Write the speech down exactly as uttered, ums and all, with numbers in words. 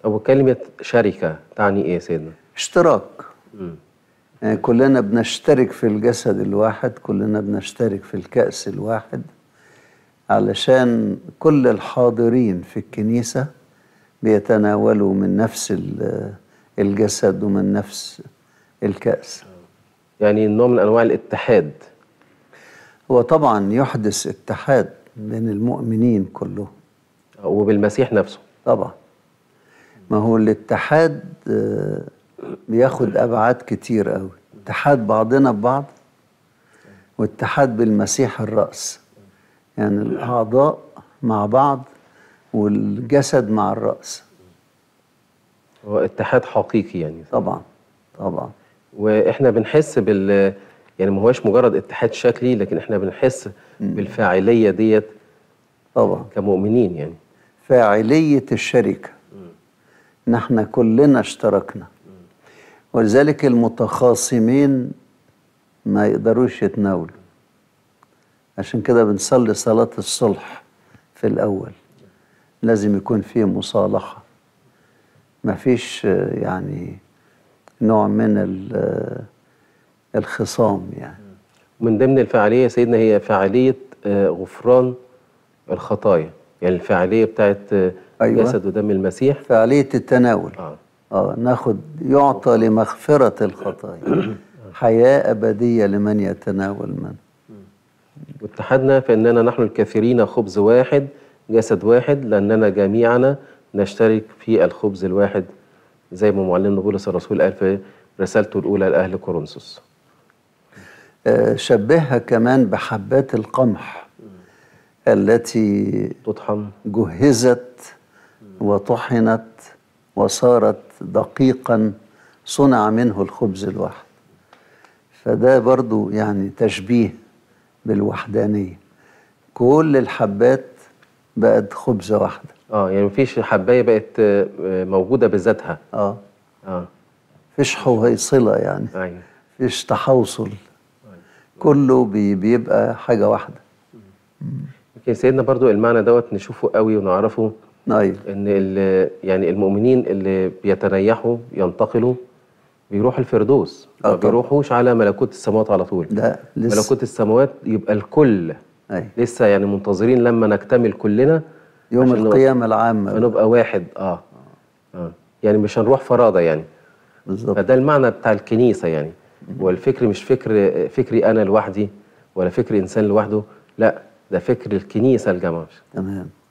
أو كلمة شركة تعني إيه يا سيدنا؟ اشتراك. مم. يعني كلنا بنشترك في الجسد الواحد، كلنا بنشترك في الكأس الواحد، علشان كل الحاضرين في الكنيسة بيتناولوا من نفس الجسد ومن نفس الكأس. يعني نوع من أنواع الاتحاد. هو طبعا يحدث اتحاد بين المؤمنين كلهم وبالمسيح نفسه. طبعا. ما هو الاتحاد بياخد أبعاد كتير قوي، اتحاد بعضنا ببعض واتحاد بالمسيح الرأس، يعني الأعضاء مع بعض والجسد مع الرأس. هو اتحاد حقيقي يعني. طبعا طبعا. واحنا بنحس بال يعني ما هوش مجرد اتحاد شكلي، لكن احنا بنحس بالفاعلية ديت طبعا كمؤمنين. يعني فاعلية الشركة، نحن كلنا اشتركنا، ولذلك المتخاصمين ما يقدروش يتناولوا. عشان كده بنصلي صلاة الصلح في الأول، لازم يكون فيه مصالحة، ما فيش يعني نوع من الخصام. يعني من ضمن الفاعلية يا سيدنا هي فاعلية غفران الخطايا، يعني الفاعلية بتاعت أيوة. جسد ودم المسيح، فاعلية التناول. آه. آه ناخد يعطى لمغفرة الخطايا حياة أبدية لمن يتناول منه. واتحدنا فإننا نحن الكثيرين خبز واحد جسد واحد، لأننا جميعنا نشترك في الخبز الواحد، زي ما معلمنا بولس الرسول قال في رسالته الأولى لأهل كورنثوس. آه شبهها كمان بحبات القمح التي تطحن جهزت وطحنت وصارت دقيقا، صنع منه الخبز الواحد. فده برضو يعني تشبيه بالوحدانية، كل الحبات بقت خبزة واحدة. اه يعني مفيش حباية بقت موجودة بذاتها. اه اه مفيش حويصلة يعني. ايوه. مفيش تحوصل. أيوة. كله بي بيبقى حاجة واحدة. يمكن سيدنا برضو المعنى دوت نشوفه قوي ونعرفه. ايوه. ان يعني المؤمنين اللي بيتريحوا ينتقلوا بيروحوا الفردوس، ما بيروحوش على ملكوت السماوات على طول. لا لسه. ملكوت السماوات يبقى الكل. أيوة. لسه يعني منتظرين لما نكتمل كلنا يوم القيامة العامة ونبقى واحد. اه اه يعني مش هنروح فرادة يعني. بالظبط. فده المعنى بتاع الكنيسة يعني. والفكر مش فكر فكري أنا لوحدي ولا فكر إنسان لوحده، لا ده فكر الكنيسة الجامعة. تمام.